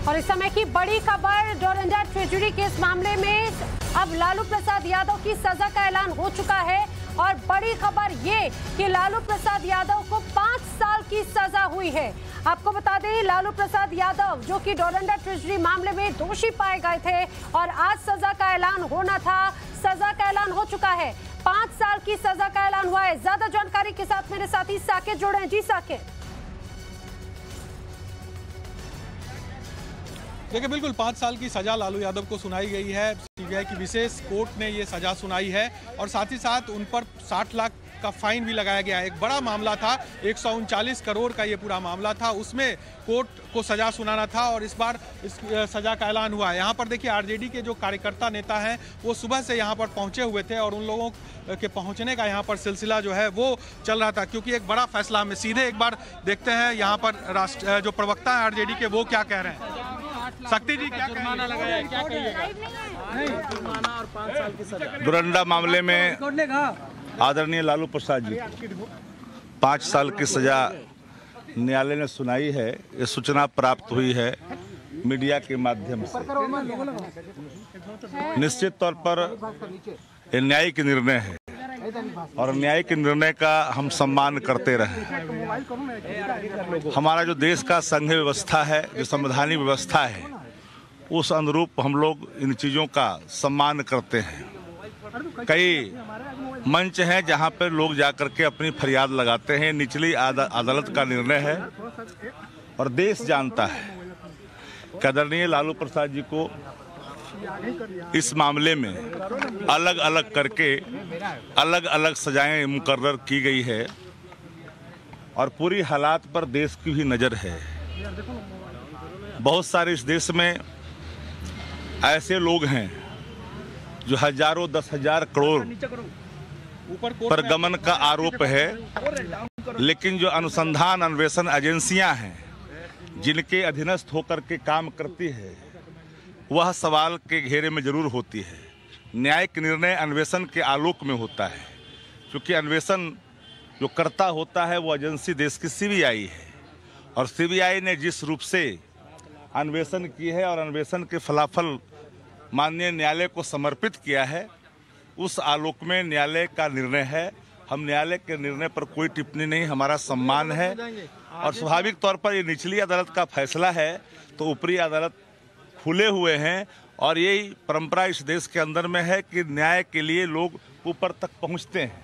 और इस समय की बड़ी खबर, डोरंडा ट्रेजरी केस मामले में अब लालू प्रसाद यादव की सजा का ऐलान हो चुका है। और बड़ी खबर ये कि लालू प्रसाद यादव को 5 साल की सजा हुई है। आपको बता दें, लालू प्रसाद यादव जो कि डोरंडा ट्रेजरी मामले में दोषी पाए गए थे और आज सजा का ऐलान होना था, सजा का ऐलान हो चुका है। 5 साल की सजा का ऐलान हुआ है। ज्यादा जानकारी के साथ मेरे साथी साकेत जुड़े हैं। जी साकेत। देखिए, बिल्कुल 5 साल की सजा लालू यादव को सुनाई गई है। सीबीआई की विशेष कोर्ट ने ये सजा सुनाई है और साथ ही साथ उन पर 60 लाख का फाइन भी लगाया गया है। एक बड़ा मामला था, 139 करोड़ का ये पूरा मामला था, उसमें कोर्ट को सजा सुनाना था और इस बार इस सजा का ऐलान हुआ है। यहाँ पर देखिए, आरजेडी के जो कार्यकर्ता नेता हैं वो सुबह से यहाँ पर पहुँचे हुए थे और उन लोगों के पहुँचने का यहाँ पर सिलसिला जो है वो चल रहा था, क्योंकि एक बड़ा फैसला हमें सीधे एक बार देखते हैं यहाँ पर जो प्रवक्ता है आरजेडी के, वो क्या कह रहे हैं। शक्ति जी, क्या जुर्माना लगाया है, क्या कहिएगा? जुर्माना और 5 साल की सजा। डोरंडा मामले में आदरणीय लालू प्रसाद जी को 5 साल की सजा न्यायालय ने सुनाई है। ये सूचना प्राप्त हुई है मीडिया के माध्यम से। निश्चित तौर पर ये न्यायिक निर्णय है और न्यायिक निर्णय का हम सम्मान करते रहे। हमारा जो देश का संघ व्यवस्था है, जो संवैधानिक व्यवस्था है, उस अनुरूप हम लोग इन चीज़ों का सम्मान करते हैं। कई मंच हैं जहां पर लोग जाकर के अपनी फरियाद लगाते हैं। निचली अदालत का निर्णय है और देश जानता है कि आदरणीय लालू प्रसाद जी को इस मामले में अलग अलग करके अलग अलग सजाएं मुकर्रर की गई है और पूरी हालात पर देश की भी नज़र है। बहुत सारे इस देश में ऐसे लोग हैं जो हजारों 10,000 करोड़ पर गमन का आरोप है, लेकिन जो अनुसंधान अन्वेषण एजेंसियां हैं जिनके अधीनस्थ होकर के काम करती है, वह सवाल के घेरे में जरूर होती है। न्यायिक निर्णय अन्वेषण के आलोक में होता है, क्योंकि अन्वेषण जो करता होता है वो एजेंसी देश की सीबीआई है और सीबीआई ने जिस रूप से अन्वेषण की है और अन्वेषण के फलाफल माननीय न्यायालय को समर्पित किया है, उस आलोक में न्यायालय का निर्णय है। हम न्यायालय के निर्णय पर कोई टिप्पणी नहीं, हमारा सम्मान है और स्वाभाविक तौर पर ये निचली अदालत का फैसला है तो ऊपरी अदालत खुले हुए हैं और यही परंपरा इस देश के अंदर में है कि न्याय के लिए लोग ऊपर तक पहुंचते हैं।